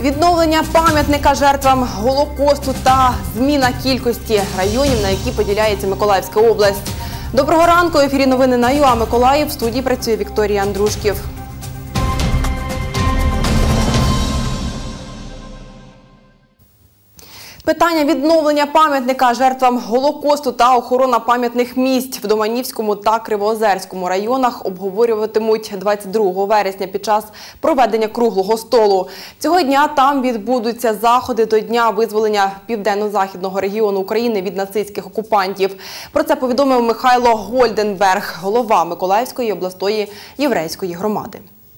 Відновлення пам'ятника жертвам Голокосту та зміна кількості районів, на які поділяється Миколаївська область. Доброго ранку! В ефірі новини на ЮА Миколаїв. В студії працює Вікторія Андрушків. Питання відновлення пам'ятника жертвам Голокосту та охорона пам'ятних місць в Доманівському та Кривоозерському районах обговорюватимуть 22 вересня під час проведення круглого столу. Цього дня там відбудуться заходи до Дня визволення Південно-Західного регіону України від нацистських окупантів. Про це повідомив Михайло Гольденберг, голова Миколаївської обласної єврейської громади.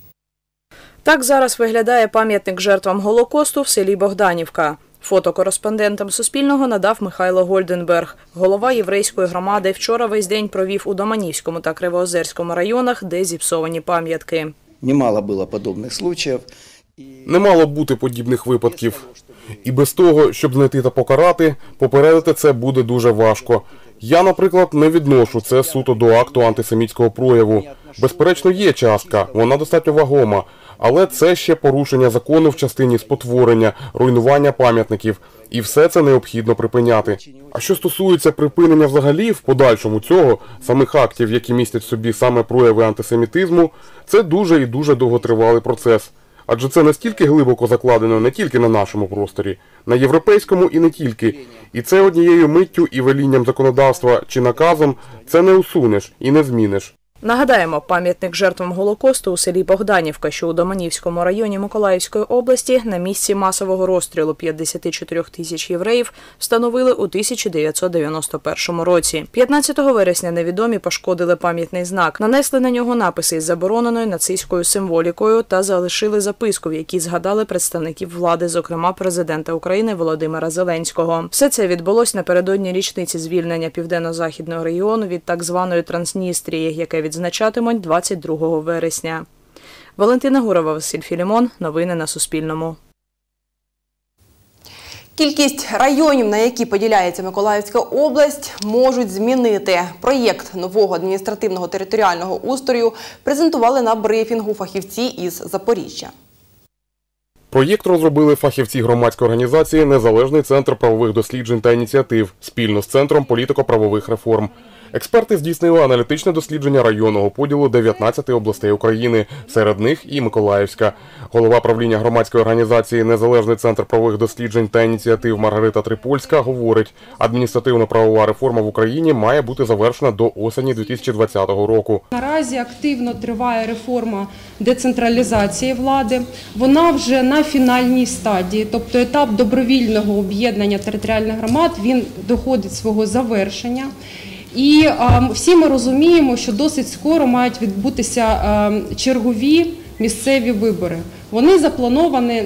Так зараз виглядає пам'ятник жертвам Голокосту в селі Богданівка. Фото кореспондентам Суспільного надав Михайло Гольденберг. Голова єврейської громади вчора весь день провів у Доманівському та Кривоозерському районах, де зіпсовані пам'ятки. Немало було подібних випадків. Не мало бути подібних випадків. І без того, щоб знайти та покарати, попередити це буде дуже важко. Я, наприклад, не відношу це суто до акту антисемітського прояву. Безперечно, є частка, вона достатньо вагома. Але це ще порушення закону в частині спотворення, руйнування пам'ятників. І все це необхідно припиняти. А що стосується припинення взагалі в подальшому цього, самих актів, які містять в собі саме прояви антисемітизму, це дуже і дуже довготривалий процес. Адже це настільки глибоко закладено не тільки на нашому просторі, на європейському і не тільки. І це однією миттю і велінням законодавства чи наказом це не усунеш і не зміниш. Нагадаємо, пам'ятник жертвам Голокосту у селі Богданівка, що у Доманівському районі Миколаївської області, на місці масового розстрілу 54 тисяч євреїв встановили у 1991 році. 15 вересня невідомі пошкодили пам'ятний знак, нанесли на нього написи із забороненою нацистською символікою та залишили записку, в якій згадали представників влади, зокрема президента України Володимира Зеленського. Все це відбулось напередодні річниці звільнення Південно-Західного регіону від так званої Трансністрії, яке відзначатимуть 22 вересня. Валентина Гурова, Василь Філімон. Новини на Суспільному. Кількість районів, на які поділяється Миколаївська область, можуть змінити. Проєкт нового адміністративного територіального устрою презентували на брифінгу фахівці із Запоріжжя. Проєкт розробили фахівці громадської організації «Незалежний центр правових досліджень та ініціатив» спільно з Центром політико-правових реформ. Експерти здійснили аналітичне дослідження районного поділу 19 областей України, серед них і Миколаївська. Голова правління громадської організації «Незалежний центр правових досліджень та ініціатив» Маргарита Трипольська говорить, адміністративно-правова реформа в Україні має бути завершена до осені 2020 року. Наразі активно триває реформа децентралізації влади. Вона вже на фінальній стадії, тобто етап добровільного об'єднання територіальних громад, він доходить свого завершення. І всі ми розуміємо, що досить скоро мають відбутися чергові місцеві вибори. Вони заплановані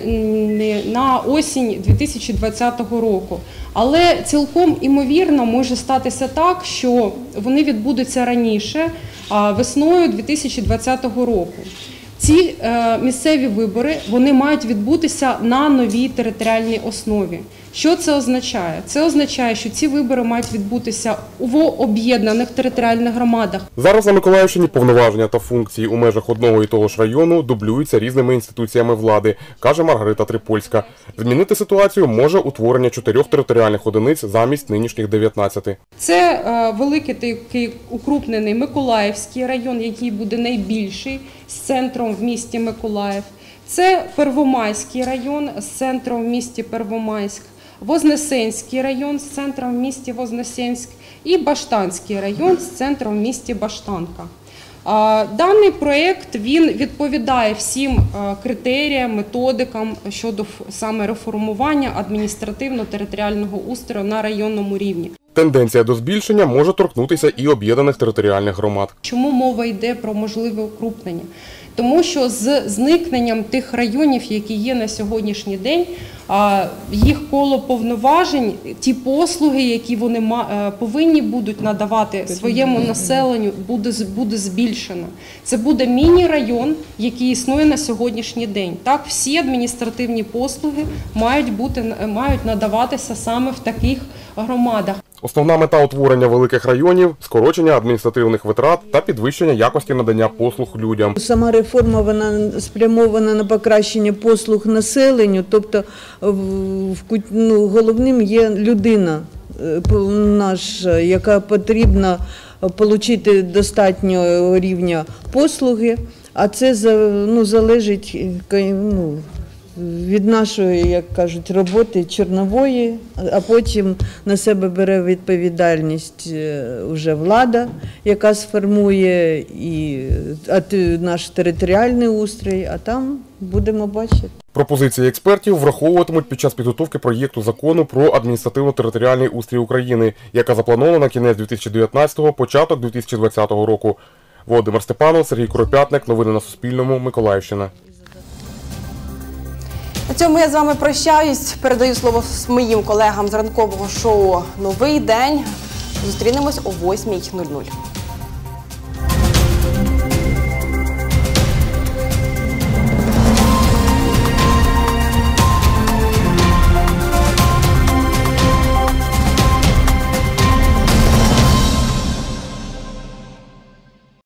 на осінь 2020 року. Але цілком імовірно може статися так, що вони відбудуться раніше, весною 2020 року. Ці місцеві вибори, вони мають відбутися на новій територіальній основі. Що це означає? Це означає, що ці вибори мають відбутися в об'єднаних територіальних громадах. Зараз на Миколаївщині повноваження та функції у межах одного і того ж району дублюються різними інституціями влади, каже Маргарита Трипольська. Змінити ситуацію може утворення 4 територіальних одиниць замість нинішніх 19. Це великий такий укрупнений Миколаївський район, який буде найбільший, з центром в місті Миколаїв. Це Первомайський район з центром в місті Первомайськ. Вознесенський район з центром в місті Вознесенськ і Баштанський район з центром в місті Баштанка. Даний проєкт, він відповідає всім критеріям, методикам щодо саме реформування адміністративно-територіального устрою на районному рівні. Тенденція до збільшення може торкнутися і об'єднаних територіальних громад. Чому мова йде про можливе укрупнення? Тому що з зникненням тих районів, які є на сьогоднішній день, їх коло повноважень, ті послуги, які вони повинні будуть надавати своєму населенню, буде збільшено. Це буде міні-район, який існує на сьогоднішній день. Так, всі адміністративні послуги мають надаватися саме в таких громадах. Основна мета утворення великих районів – скорочення адміністративних витрат та підвищення якості надання послуг людям. Сама реформа вона спрямована на покращення послуг населенню, тобто головним є людина наша, яка потрібна отримати достатнього рівня послуги, а це залежить від нашої, як кажуть, роботи чернової, а потім на себе бере відповідальність вже влада, яка сформує і наш територіальний устрій, а там будемо бачити. Пропозиції експертів враховуватимуть під час підготовки проєкту закону про адміністративно-територіальний устрій України, яка запланована на кінець 2019-го, початок 2020 року. Володимир Степанов, Сергій Куропятник. Новини на Суспільному. Миколаївщина. На цьому я з вами прощаюсь. Передаю слово моїм колегам з ранкового шоу «Новий день». Зустрінемось о 8:00.